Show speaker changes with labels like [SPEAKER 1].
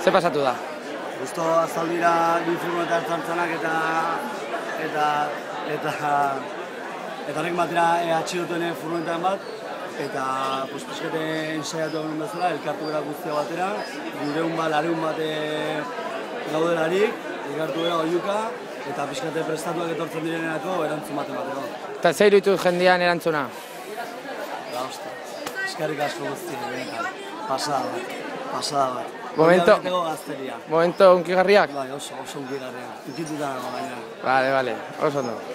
[SPEAKER 1] Ze pasatu da?
[SPEAKER 2] Justo azaldira bi furgoneta hartzantzanak eta horrek batera atxilotuen furgonetan bat, eta pizkate ensaiatu egun bezala, elkartu gara guztia batera, lareun bat gaudelarik, elkartu gara oiuka, eta pizkate prestatuak etortzen direnerako erantzun baten bateko.
[SPEAKER 1] Eta zer iruditu jendean erantzuna?
[SPEAKER 2] Osta, eskerrik asko guztia, benetan, pasada bat.
[SPEAKER 1] Momento unkigarriak?
[SPEAKER 2] Bai, oso unkigarriak. Ukituta dago gaina.
[SPEAKER 1] Vale, oso ondo.